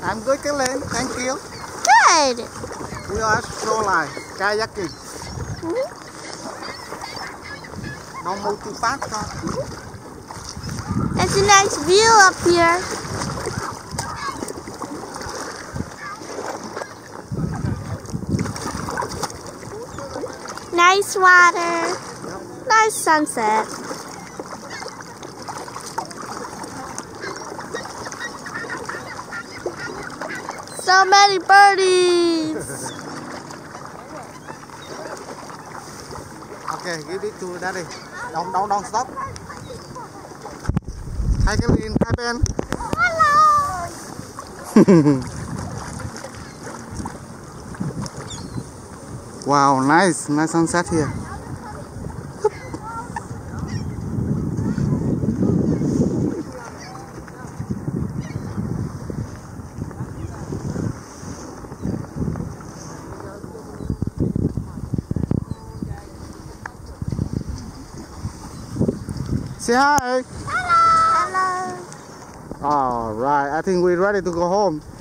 I'm good, Kaylin. Thank you. Good. We are shoreline kayaking. No multi-pack. It's a nice view up here. Nice water. Nice sunset. So many birdies. Okay, give it to Daddy. Don't stop. Hi, Kaylin. Hi, Ben. Hello. Wow, nice sunset here. Say hi. Hello. All right, I think we're ready to go home.